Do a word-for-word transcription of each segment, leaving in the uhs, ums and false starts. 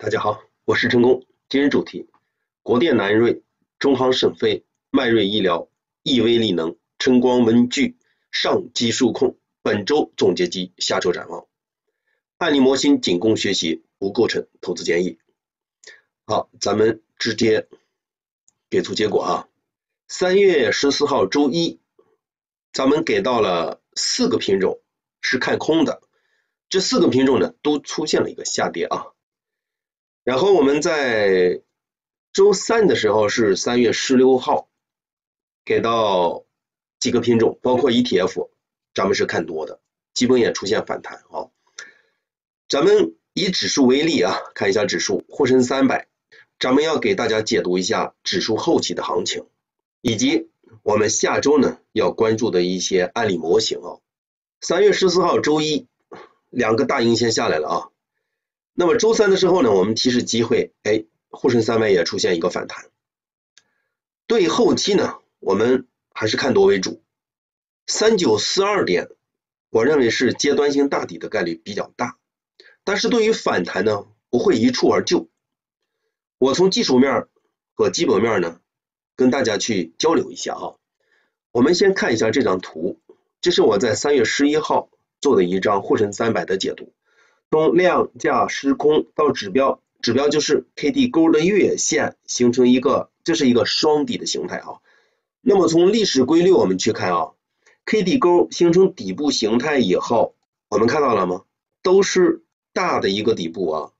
大家好，我是陈工。今日主题：国电南锐、中航沈飞、迈锐医疗、亿威力能、晨光文具、上机数控。本周总结及下周展望。案例模型仅供学习，不构成投资建议。好，咱们直接给出结果啊。三月十四号周一，咱们给到了四个品种是看空的，这四个品种呢都出现了一个下跌啊。然后我们在周三的时候是三月十六号给到几个品种，包括 E T F， 咱们是看多的，基本也出现反弹啊。咱们以指数为例啊，看一下指数沪深三百，咱们要给大家解读一下指数后期的行情，以及我们下周呢要关注的一些案例模型啊。三月十四号周一，两个大阴线下来了啊。那么周三的时候呢，我们提示机会，哎，沪深三百也出现一个反弹。对后期呢，我们还是看多为主。三九四二点，我认为是阶段性大底的概率比较大，但是对于反弹呢，不会一蹴而就。我从技术面和基本面呢，跟大家去交流一下啊。我们先看一下这张图，这是我在三月十一号做的一张沪深三百的解读。从量价时空到指标，指标就是 K D 钩的月线形成一个，这是一个双底的形态啊。那么从历史规律我们去看啊 ，K D 钩形成底部形态以后，我们看到了吗？都是大的一个底部啊，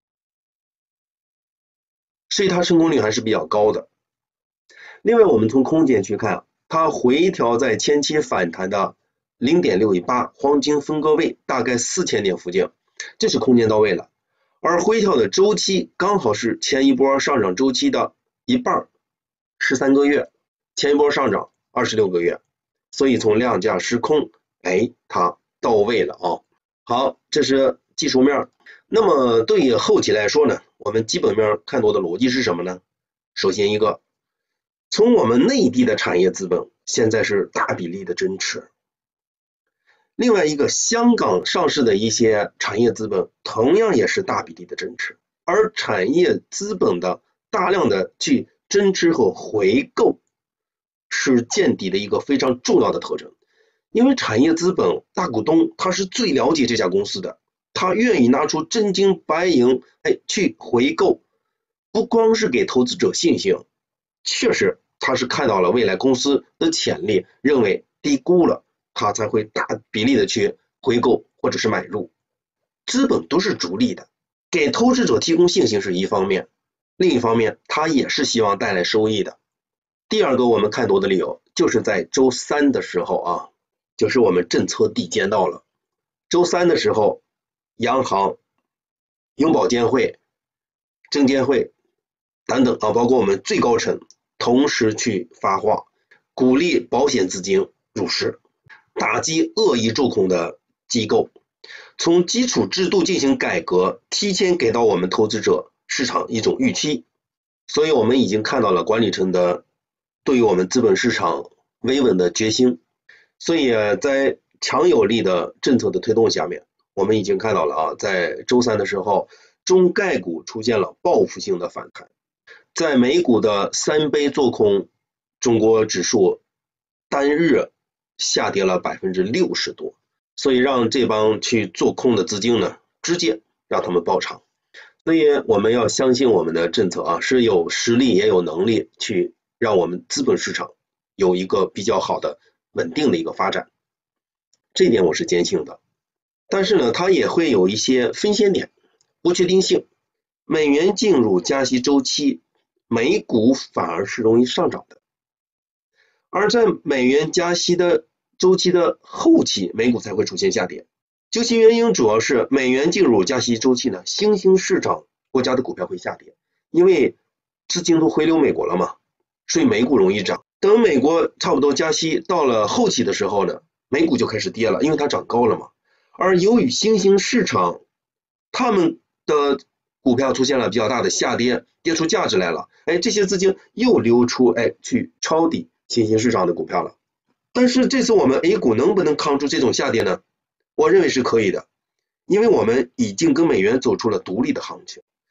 所以它成功率还是比较高的。另外我们从空间去看，它回调在前期反弹的 零点六一八 黄金分割位大概四千点附近，这是空间到位了，而回调的周期刚好是前一波上涨周期的一半，十三个月，前一波上涨二十六个月，所以从量价时空，哎，它到位了啊。好，这是技术面。那么对于后期来说呢，我们基本面看多的逻辑是什么呢？首先一个，从我们内地的产业资本现在是大比例的增持。另外一个，香港上市的一些产业资本同样也是大比例的增持，而产业资本的大量的去增持和回购是见底的一个非常重要的特征。因为产业资本大股东他是最了解这家公司的，他愿意拿出真金白银哎去回购，不光是给投资者信心，确实他是看到了未来公司的潜力，认为低估了，他才会大比例的去回购或者是买入。资本都是逐利的，给投资者提供信心是一方面，另一方面他也是希望带来收益的。第二个我们看多的理由就是在周三的时候啊，就是我们政策递减到了周三的时候，央行、银保监会、证监会等等啊，包括我们最高层同时去发话，鼓励保险资金入市，打击恶意做空的机构，从基础制度进行改革，提前给到我们投资者市场一种预期。所以我们已经看到了管理层的对于我们资本市场维稳的决心。所以在强有力的政策的推动下面，我们已经看到了啊，在周三的时候，中概股出现了报复性的反弹。在美股的三倍做空，中国指数单日下跌了 百分之六十 多，所以让这帮去做空的资金呢，直接让他们爆仓。所以我们要相信我们的政策啊，是有实力也有能力去让我们资本市场有一个比较好的稳定的一个发展，这一点我是坚信的。但是呢，它也会有一些风险点，不确定性。美元进入加息周期，美股反而是容易上涨的，而在美元加息的周期的后期，美股才会出现下跌。究其原因，主要是美元进入加息周期呢，新兴市场国家的股票会下跌，因为资金都回流美国了嘛，所以美股容易涨。等美国差不多加息到了后期的时候呢，美股就开始跌了，因为它涨高了嘛。而由于新兴市场他们的股票出现了比较大的下跌，跌出价值来了，哎，这些资金又流出，哎，去抄底新兴市场的股票了。但是这次我们 A 股能不能抗住这种下跌呢？我认为是可以的，因为我们已经跟美元走出了独立的行情。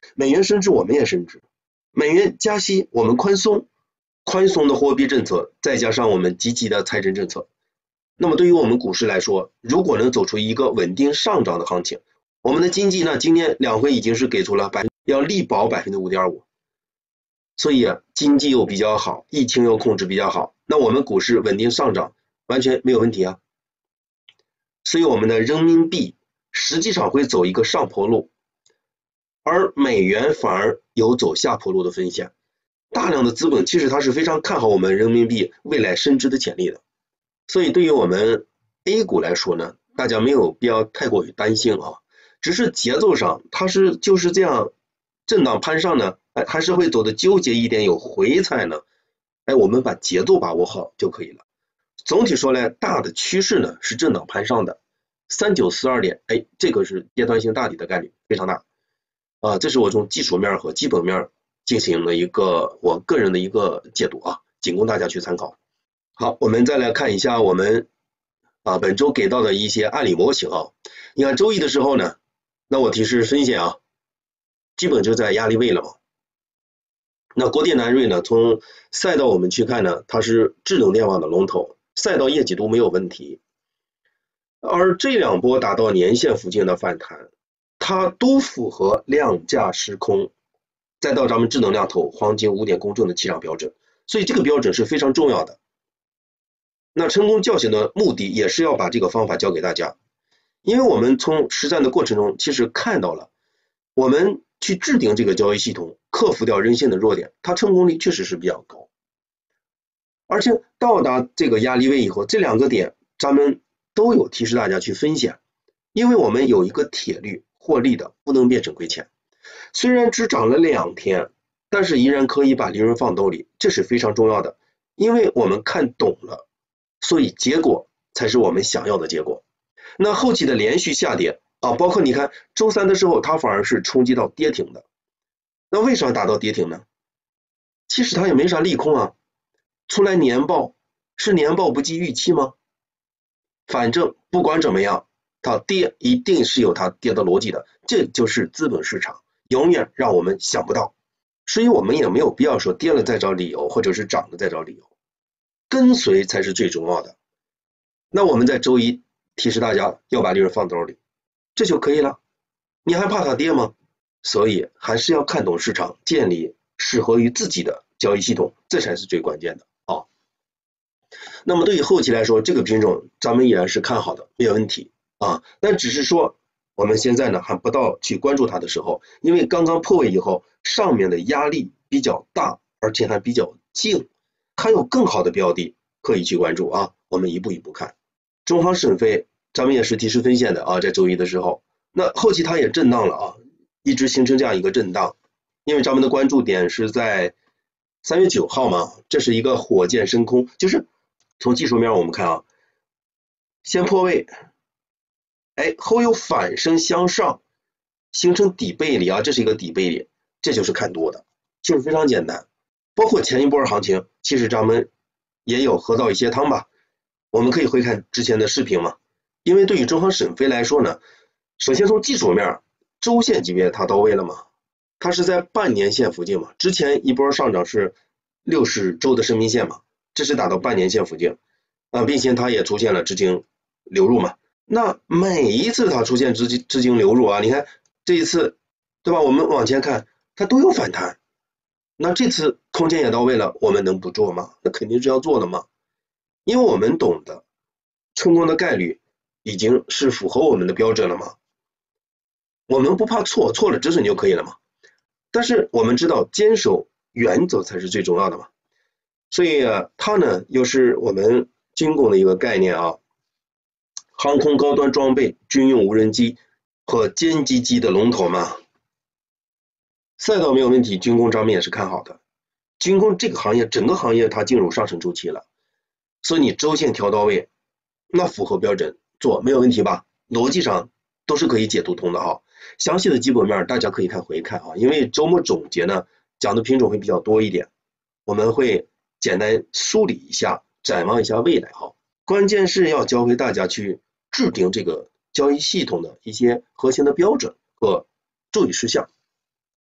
美元升值我们也升值，美元加息我们宽松，宽松的货币政策再加上我们积极的财政政策，那么对于我们股市来说，如果能走出一个稳定上涨的行情，我们的经济呢，今年两会已经是给出了百要力保 百分之五点五， 所以啊，经济又比较好，疫情又控制比较好，那我们股市稳定上涨完全没有问题啊。所以我们的人民币实际上会走一个上坡路，而美元反而有走下坡路的风险。大量的资本其实它是非常看好我们人民币未来升值的潜力的，所以对于我们 A 股来说呢，大家没有必要太过于担心啊，只是节奏上它是就是这样震荡攀上呢，哎，还是会走的纠结一点，有回踩呢，哎，我们把节奏把握好就可以了。总体说来，大的趋势呢是震荡攀上的，三九四二点，哎，这个是阶段性大底的概率非常大啊，这是我从技术面和基本面进行了一个我个人的一个解读啊，仅供大家去参考。好，我们再来看一下我们啊本周给到的一些案例模型啊。你看周一的时候呢，那我提示风险啊，基本就在压力位了嘛。那国电南锐呢，从赛道我们去看呢，它是智能电网的龙头，赛道业绩都没有问题。而这两波达到年线附近的反弹，它都符合量价时空，再到咱们智能量头黄金五点公正的起涨标准，所以这个标准是非常重要的。那成功教训的目的也是要把这个方法教给大家，因为我们从实战的过程中其实看到了，我们去制定这个交易系统，克服掉人性的弱点，它成功率确实是比较高。而且到达这个压力位以后，这两个点咱们都有提示大家去分享，因为我们有一个铁律，获利的不能变成亏钱。虽然只涨了两天，但是依然可以把利润放兜里，这是非常重要的，因为我们看懂了，所以结果才是我们想要的结果。那后期的连续下跌啊，包括你看周三的时候，它反而是冲击到跌停的。那为啥达到跌停呢？其实它也没啥利空啊，出来年报是年报不及预期吗？反正不管怎么样，它跌一定是有它跌的逻辑的，这就是资本市场，永远让我们想不到。所以我们也没有必要说跌了再找理由，或者是涨了再找理由，跟随才是最重要的。那我们在周一提示大家要把利润放兜里，这就可以了。你还怕它跌吗？所以还是要看懂市场，建立适合于自己的交易系统，这才是最关键的啊。那么对于后期来说，这个品种咱们依然是看好的，没有问题啊。但只是说我们现在呢还不到去关注它的时候，因为刚刚破位以后，上面的压力比较大，而且还比较静，还有更好的标的可以去关注啊。我们一步一步看。中航沈飞咱们也是提示分线的啊，在周一的时候，那后期它也震荡了啊，一直形成这样一个震荡，因为咱们的关注点是在三月九号嘛，这是一个火箭升空，就是从技术面我们看啊，先破位，哎，后又反升向上，形成底背离啊，这是一个底背离，这就是看多的，其实非常简单。包括前一波行情，其实咱们也有喝到一些汤吧，我们可以回看之前的视频嘛。因为对于中航沈飞来说呢，首先从技术面，周线级别它到位了嘛，它是在半年线附近嘛，之前一波上涨是六十周的生命线嘛，这是打到半年线附近啊，并且它也出现了资金流入嘛。那每一次它出现资金资金流入啊，你看这一次对吧，我们往前看它都有反弹，那这次空间也到位了，我们能不做吗？那肯定是要做的嘛，因为我们懂得成功的概率已经是符合我们的标准了嘛，我们不怕错，错了止损就可以了嘛。但是我们知道坚守原则才是最重要的嘛，所以啊，它呢又是我们军工的一个概念啊，航空高端装备、军用无人机和歼击机的龙头嘛。赛道没有问题，军工方面也是看好的。军工这个行业，整个行业它进入上升周期了，所以你周线调到位，那符合标准做没有问题吧？逻辑上都是可以解读通的哈。详细的基本面大家可以看回看啊，因为周末总结呢讲的品种会比较多一点，我们会简单梳理一下，展望一下未来哈。关键是要教会大家去制定这个交易系统的一些核心的标准和注意事项。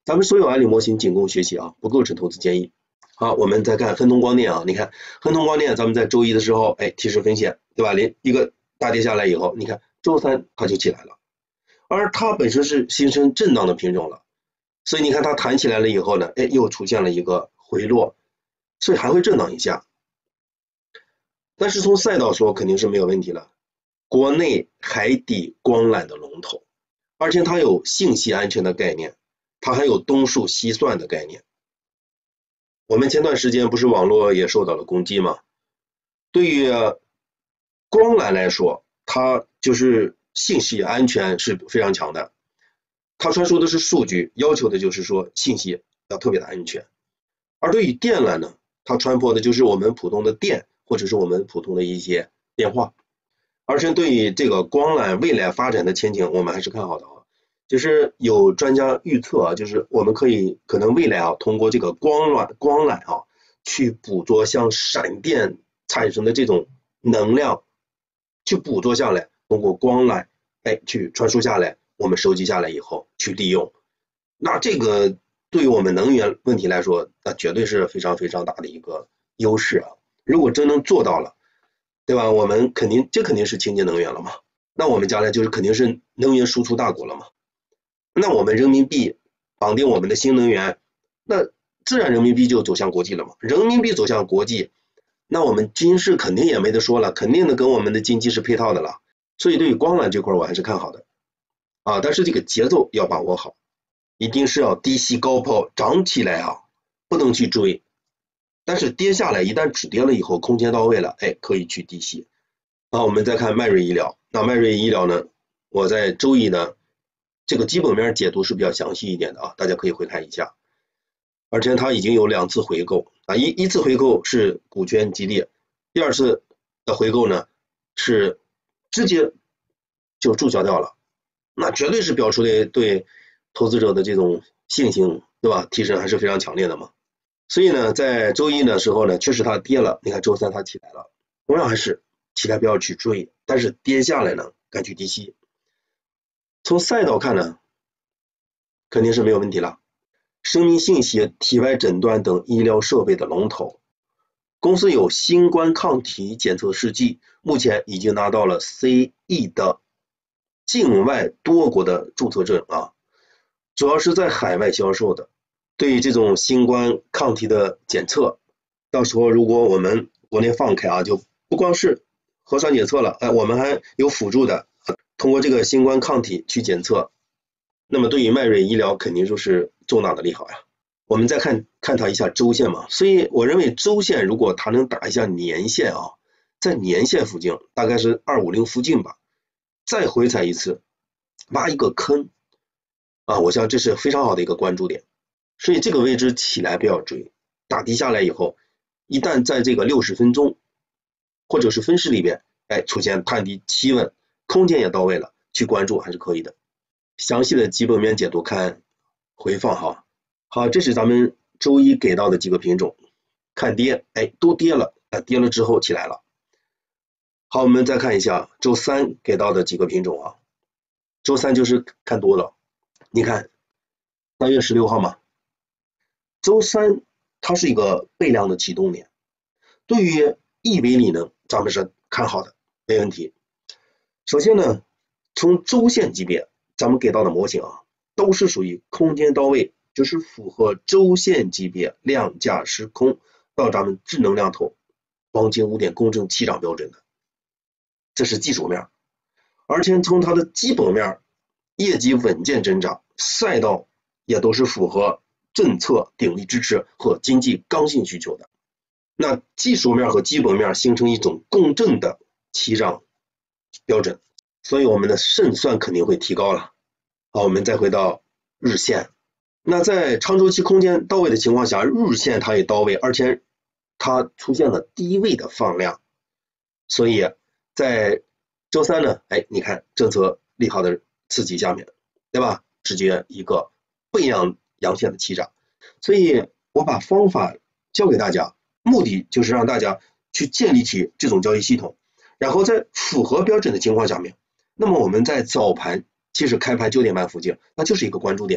咱们所有案例模型仅供学习啊，不构成投资建议。好，我们再看亨通光电啊，你看亨通光电，咱们在周一的时候，哎，提示风险，对吧？连一个大跌下来以后，你看周三它就起来了，而它本身是形成震荡的品种了，所以你看它弹起来了以后呢，哎，又出现了一个回落，所以还会震荡一下。但是从赛道说肯定是没有问题了，国内海底光缆的龙头，而且它有信息安全的概念，它还有东数西算的概念。我们前段时间不是网络也受到了攻击吗？对于光缆来说，它就是信息安全是非常强的，它传输的是数据，要求的就是说信息要特别的安全。而对于电缆呢，它传播的就是我们普通的电，或者是我们普通的一些电话。而且对于这个光缆未来发展的前景，我们还是看好的啊。就是有专家预测啊，就是我们可以可能未来啊，通过这个光缆光缆啊，去捕捉像闪电产生的这种能量，去捕捉下来，通过光缆哎去传输下来，我们收集下来以后去利用。那这个对于我们能源问题来说，那绝对是非常非常大的一个优势啊！如果真能做到了，对吧？我们肯定这肯定是清洁能源了嘛，那我们将来就是肯定是能源输出大国了嘛。那我们人民币绑定我们的新能源，那自然人民币就走向国际了嘛。人民币走向国际，那我们军事肯定也没得说了，肯定的跟我们的经济是配套的了。所以对于光缆这块我还是看好的啊，但是这个节奏要把握好，一定是要低吸高抛，涨起来啊，不能去追。但是跌下来，一旦止跌了以后，空间到位了，哎，可以去低吸。好，我们再看迈瑞医疗，那迈瑞医疗呢，我在周一呢。这个基本面解读是比较详细一点的啊，大家可以回看一下。而且它已经有两次回购啊，一一次回购是股权激励，第二次的回购呢是直接就注销掉了，那绝对是表出的对投资者的这种信心，对吧？提升还是非常强烈的嘛。所以呢，在周一的时候呢，确实它跌了，你看周三它起来了，同样还是起来不要去追，但是跌下来呢，该去低吸。从赛道看呢，肯定是没有问题了。生命信息、体外诊断等医疗设备的龙头，公司有新冠抗体检测试剂，目前已经拿到了 C E 的境外多国的注册证啊，主要是在海外销售的。对于这种新冠抗体的检测，到时候如果我们国内放开啊，就不光是核酸检测了，哎，我们还有辅助的。通过这个新冠抗体去检测，那么对于迈瑞医疗肯定就是重大的利好呀。我们再看看它一下周线嘛，所以我认为周线如果它能打一下年线啊，在年线附近大概是二五零附近吧，再回踩一次，挖一个坑啊，我想这是非常好的一个关注点。所以这个位置起来不要追，打低下来以后，一旦在这个六十分钟或者是分时里边，哎，出现探底企稳，空间也到位了，去关注还是可以的。详细的基本面解读看回放哈。好，这是咱们周一给到的几个品种，看跌，哎，都跌了，啊，跌了之后起来了。好，我们再看一下周三给到的几个品种啊。周三就是看多了，你看三月十六号嘛，周三它是一个倍量的启动点，对于易维理能咱们是看好的，没问题。首先呢，从周线级别咱们给到的模型啊，都是属于空间到位，就是符合周线级别量价时空到咱们智能量头黄金五点共振起涨标准的，这是技术面。而且从它的基本面，业绩稳健增长，赛道也都是符合政策鼎力支持和经济刚性需求的。那技术面和基本面形成一种共振的起涨标准，所以我们的胜算肯定会提高了。好，我们再回到日线，那在长周期空间到位的情况下，日线它也到位，而且它出现了低位的放量，所以在周三呢，哎，你看政策利好的刺激下面，对吧？直接一个倍量阳线的起涨，所以我把方法教给大家，目的就是让大家去建立起这种交易系统，然后在符合标准的情况下面，那么我们在早盘其实开盘九点半附近，那就是一个关注点了。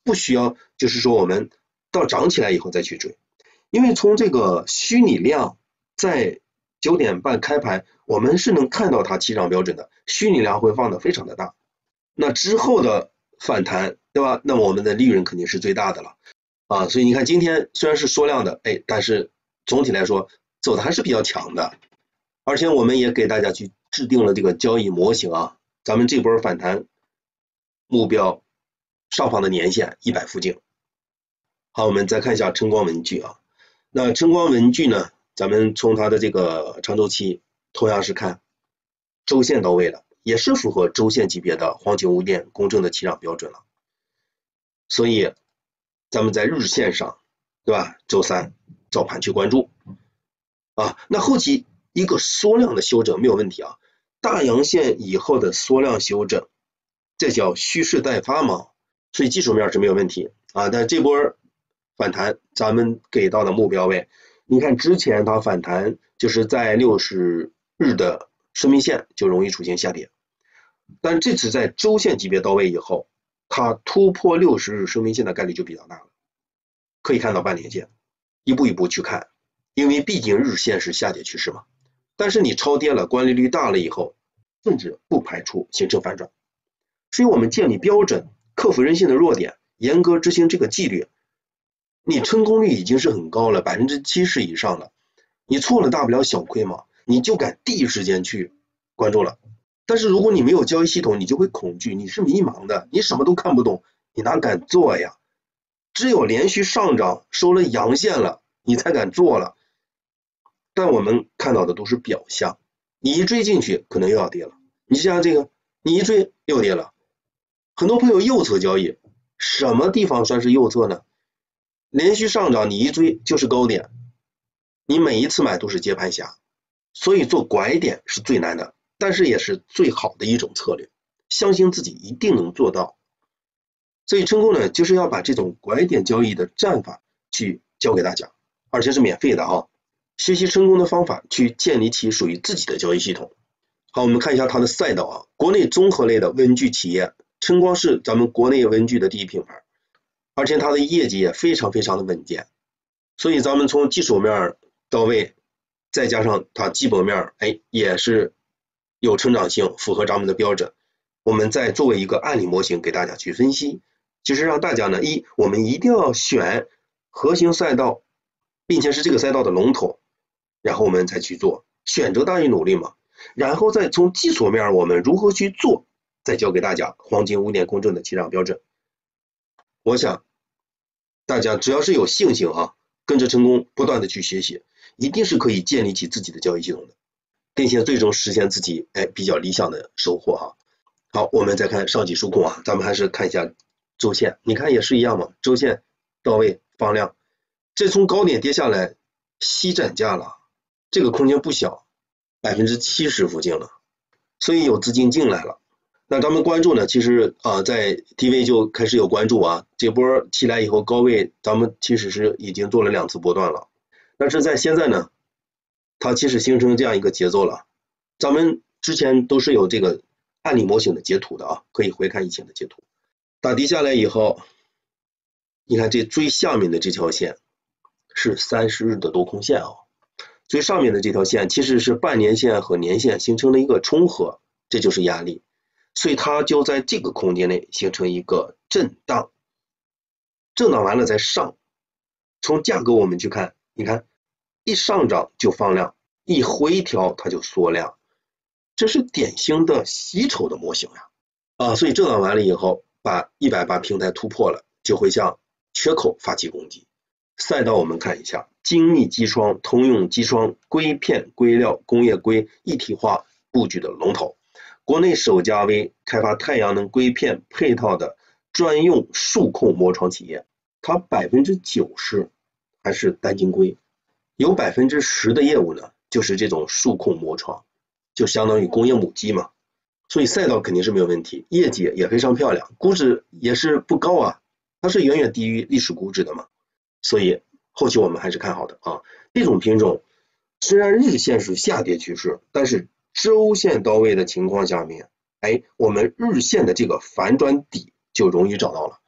不需要就是说我们到涨起来以后再去追，因为从这个虚拟量在九点半开盘，我们是能看到它起涨标准的，虚拟量会放得非常的大，那之后的反弹，对吧？那么我们的利润肯定是最大的了啊，所以你看今天虽然是缩量的，哎，但是总体来说走的还是比较强的，而且我们也给大家去制定了这个交易模型啊，咱们这波反弹目标上方的年线一百附近。好，我们再看一下晨光文具啊，那晨光文具呢，咱们从它的这个长周期同样是看周线到位了，也是符合周线级别的黄金五点公正的起涨标准了，所以咱们在日线上，对吧？周三早盘去关注啊，那后期一个缩量的修正没有问题啊，大阳线以后的缩量修正，这叫蓄势待发嘛，所以技术面是没有问题啊，但这波反弹咱们给到的目标位，你看之前它反弹就是在六十日的生命线就容易出现下跌，但这次在周线级别到位以后，它突破六十日生命线的概率就比较大了，可以看到半年线，一步一步去看，因为毕竟日线是下跌趋势嘛，但是你超跌了，关利率大了以后，甚至不排除形成反转，所以我们建立标准，克服人性的弱点，严格执行这个纪律，你成功率已经是很高了， 百分之七十 以上了，你错了大不了小亏嘛，你就敢第一时间去关注了。但是如果你没有交易系统，你就会恐惧，你是迷茫的，你什么都看不懂，你哪敢做呀？只有连续上涨收了阳线了，你才敢做了。但我们看到的都是表象，你一追进去可能又要跌了，你像这个你一追又跌了。很多朋友右侧交易，什么地方算是右侧呢？连续上涨你一追就是高点，你每一次买都是接盘侠，所以做拐点是最难的，但是也是最好的一种策略，相信自己一定能做到。所以成功呢，就是要把这种拐点交易的战法去教给大家，而且是免费的啊！学习成功的方法，去建立起属于自己的交易系统。好，我们看一下它的赛道啊，国内综合类的文具企业，晨光是咱们国内文具的第一品牌，而且它的业绩也非常非常的稳健，所以咱们从技术面到位，再加上它基本面，哎，也是有成长性，符合咱们的标准。我们再作为一个案例模型给大家去分析，就是让大家呢，一，我们一定要选核心赛道，并且是这个赛道的龙头，然后我们再去做，选择大于努力嘛。然后再从技术面我们如何去做，再教给大家黄金五点公正的起涨标准。我想大家只要是有信心啊，跟着成功不断的去学习，一定是可以建立起自己的交易系统的，并且最终实现自己哎比较理想的收获哈。好，我们再看上级数控啊，咱们还是看一下周线，你看也是一样嘛，周线到位放量，这从高点跌下来吸涨价了，这个空间不小， 百分之七十 附近了，所以有资金进来了。那咱们关注呢，其实啊，在低位就开始有关注啊，这波起来以后高位，咱们其实是已经做了两次波段了。但是在现在呢，它其实形成这样一个节奏了。咱们之前都是有这个案例模型的截图的啊，可以回看以前的截图。打低下来以后，你看这最下面的这条线是三十日的多空线啊，最上面的这条线其实是半年线和年线形成了一个重合，这就是压力。所以它就在这个空间内形成一个震荡，震荡完了再上。从价格我们去看，你看一上涨就放量，一回调它就缩量，这是典型的洗筹的模型呀啊！所以震荡完了以后，把一百八平台突破了，就会向缺口发起攻击。赛道我们看一下，精密机窗、通用机窗、硅片、硅料、工业硅一体化布局的龙头。国内首家为开发太阳能硅片配套的专用数控膜窗企业，它 百分之九十 还是单晶硅，有 百分之十 的业务呢就是这种数控膜窗，就相当于工业母机嘛，所以赛道肯定是没有问题，业绩也非常漂亮，估值也是不高啊，它是远远低于历史估值的嘛，所以后期我们还是看好的啊。这种品种虽然日线是下跌趋势，但是周线到位的情况下面，哎，我们日线的这个反转底就容易找到了。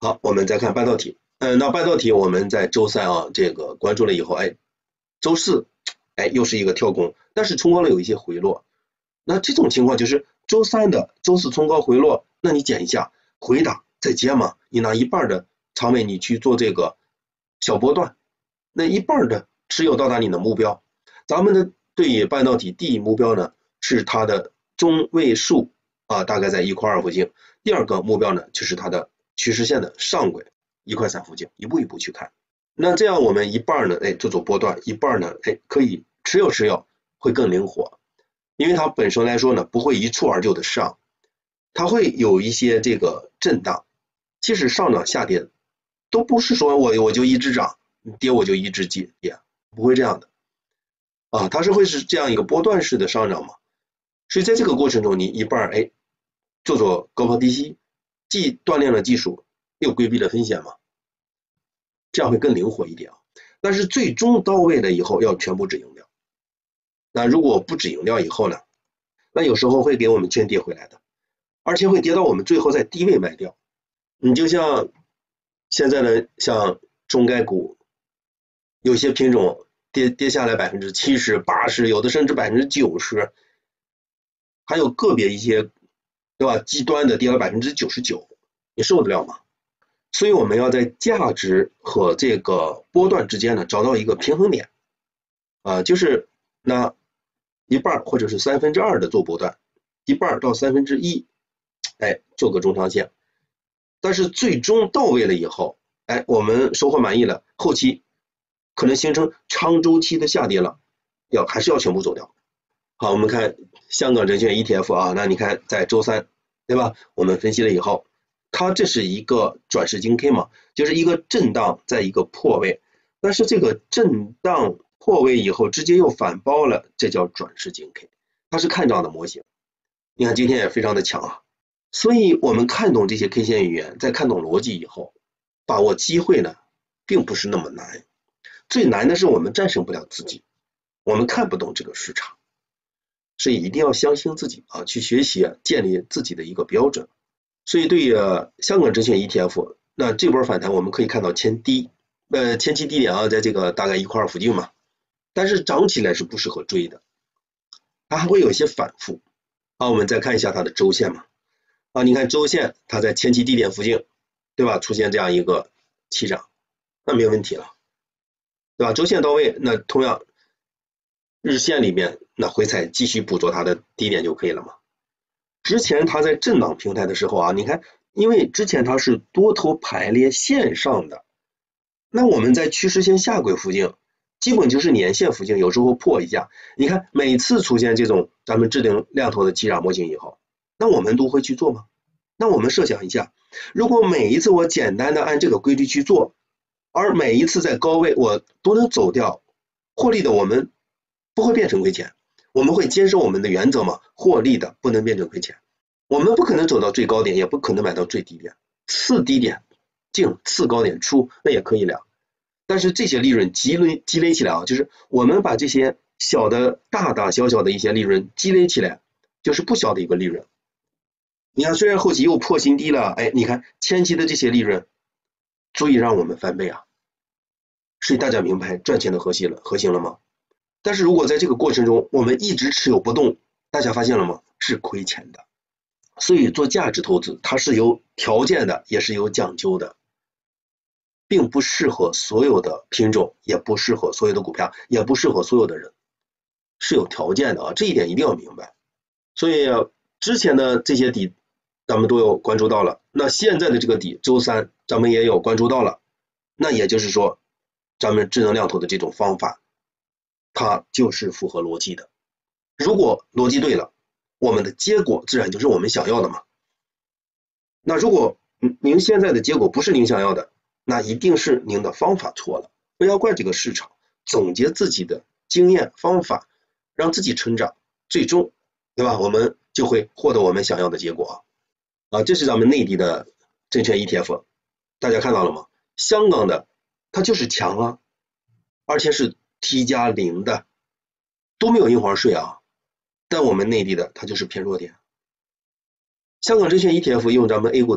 好，我们再看半导体。嗯，那半导体我们在周三啊，这个关注了以后，哎，周四，哎，又是一个跳空，但是冲高了有一些回落。那这种情况就是周三的周四冲高回落，那你减一下，回档再接嘛，你拿一半的仓位你去做这个小波段，那一半的持有到达你的目标。咱们的对于半导体第一目标呢是它的中位数啊，大概在一块二附近。第二个目标呢就是它的趋势线的上轨一块三附近，一步一步去看。那这样我们一半呢，哎，做做波段，一半呢，哎，可以持有持有，会更灵活。因为它本身来说呢，不会一蹴而就的上，它会有一些这个震荡。即使上涨下跌，都不是说我我就一直涨，跌我就一直跌，不会这样的啊，它是会是这样一个波段式的上涨嘛。所以在这个过程中，你一半哎做做高抛低吸，既锻炼了技术，又规避了风险嘛，这样会更灵活一点啊。但是最终到位了以后，要全部止盈掉。那如果不止盈掉以后呢，那有时候会给我们圈跌回来的，而且会跌到我们最后在低位卖掉。你就像现在的像中概股，有些品种跌跌下来百分之七十、八十，有的甚至百分之九十，还有个别一些，对吧？极端的跌了百分之九十九，你受得了吗？所以我们要在价值和这个波段之间呢，找到一个平衡点，啊、呃，就是那一半或者是三分之二的做波段，一半到三分之一，哎，做个中长线。但是最终到位了以后，哎，我们收获满意了，后期可能形成长周期的下跌了，要还是要全部走掉。好，我们看香港证券 E T F 啊，那你看在周三，对吧？我们分析了以后，它这是一个转势金 K 嘛，就是一个震荡在一个破位，但是这个震荡破位以后直接又反包了，这叫转势金 K， 它是看涨的模型。你看今天也非常的强啊，所以我们看懂这些 K 线语言，再看懂逻辑以后，把握机会呢，并不是那么难。最难的是我们战胜不了自己，我们看不懂这个市场。所以一定要相信自己啊，去学习建立自己的一个标准。所以对于香港证券 E T F， 那这波反弹我们可以看到前低，呃前期低点啊，在这个大概一块二附近嘛，但是涨起来是不适合追的，它还会有一些反复。好，我们再看一下它的周线嘛，啊，你看周线它在前期低点附近，对吧？出现这样一个起涨，那没有问题了，对吧？周线到位，那同样日线里面那回踩继续捕捉它的低点就可以了嘛。之前它在震荡平台的时候啊，你看，因为之前它是多头排列线上的，那我们在趋势线下轨附近，基本就是年线附近，有时候破一下。你看每次出现这种咱们制定量头的起涨模型以后，那我们都会去做吗？那我们设想一下，如果每一次我简单的按这个规律去做，而每一次在高位我都能走掉，获利的我们不会变成亏钱。我们会坚守我们的原则嘛，获利的不能变成亏钱。我们不可能走到最高点，也不可能买到最低点，次低点进，次高点出，那也可以了。但是这些利润积累积累起来啊，就是我们把这些小的大大小小的一些利润积累起来，就是不小的一个利润。你看，虽然后期又破新低了，哎，你看前期的这些利润足以让我们翻倍啊。所以大家明白赚钱的核心了，核心了吗？但是如果在这个过程中我们一直持有不动，大家发现了吗？是亏钱的。所以做价值投资它是有条件的，也是有讲究的，并不适合所有的品种，也不适合所有的股票，也不适合所有的人，是有条件的啊，这一点一定要明白。所以之前的这些底咱们都有关注到了，那现在的这个底周三咱们也有关注到了，那也就是说咱们智能量投的这种方法它就是符合逻辑的。如果逻辑对了，我们的结果自然就是我们想要的嘛。那如果您现在的结果不是您想要的，那一定是您的方法错了，不要怪这个市场，总结自己的经验方法，让自己成长，最终对吧，我们就会获得我们想要的结果啊。这是咱们内地的证券 E T F， 大家看到了吗？香港的它就是强啊，而且是 T 加零的，都没有印花税啊，但我们内地的它就是偏弱点。香港证券 E T F 用咱们 A 股的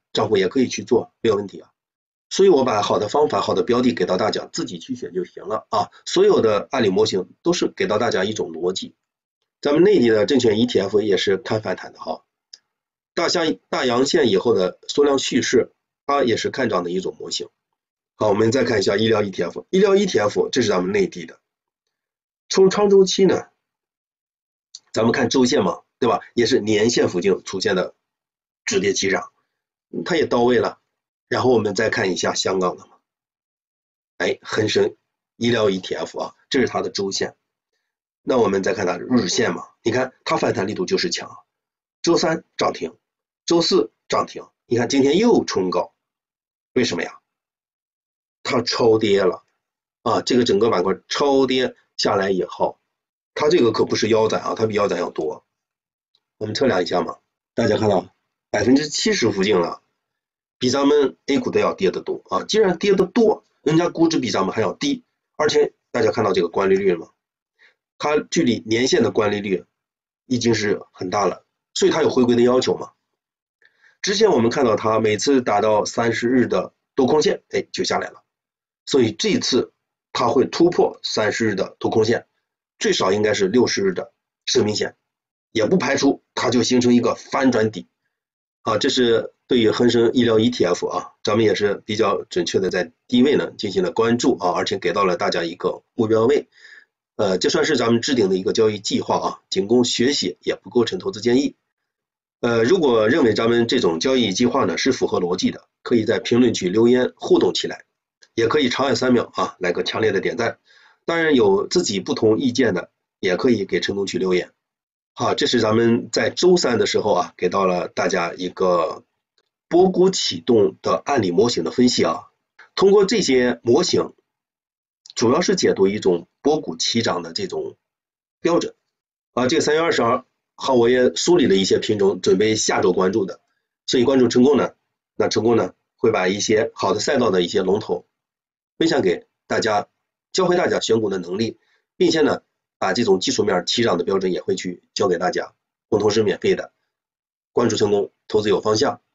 账户也可以去做，没有问题啊。所以我把好的方法、好的标的给到大家，自己去选就行了啊。所有的案例模型都是给到大家一种逻辑。咱们内地的证券 E T F 也是看反弹的哈，大下大阳线以后的缩量蓄势，它也是看涨的一种模型。好，我们再看一下医疗 E T F， 医疗 E T F 这是咱们内地的，从长周期呢，咱们看周线嘛，对吧？也是年线附近出现的止跌急涨，它也到位了。然后我们再看一下香港的嘛，哎，恒生医疗 E T F 啊，这是它的周线。那我们再看它日线嘛，你看它反弹力度就是强，周三涨停，周四涨停，你看今天又冲高，为什么呀？它超跌了啊，这个整个板块超跌下来以后，它这个可不是腰斩啊，它比腰斩要多。我们测量一下嘛，大家看到百分之七十附近了。比咱们 A 股的要跌得多啊！既然跌得多，人家估值比咱们还要低，而且大家看到这个关利率了吗？它距离年线的关利率已经是很大了，所以它有回归的要求嘛。之前我们看到它每次达到三十日的多空线，哎，就下来了，所以这次它会突破三十日的多空线，最少应该是六十日的生命线，也不排除它就形成一个反转底啊，这是。对于恒生医疗 E T F 啊，咱们也是比较准确的在低位呢进行了关注啊，而且给到了大家一个目标位，呃，这算是咱们制定的一个交易计划啊，仅供学习，也不构成投资建议。呃，如果认为咱们这种交易计划呢是符合逻辑的，可以在评论区留言互动起来，也可以长按三秒啊来个强烈的点赞。当然有自己不同意见的，也可以给陈工去留言。好，这是咱们在周三的时候啊，给到了大家一个波谷启动的案例模型的分析啊，通过这些模型，主要是解读一种波谷起涨的这种标准啊。这个三月二十二号我也梳理了一些品种，准备下周关注的，所以关注成功呢，那成功呢会把一些好的赛道的一些龙头分享给大家，教会大家选股的能力，并且呢把这种技术面起涨的标准也会去教给大家，共同是免费的。关注成功，投资有方向。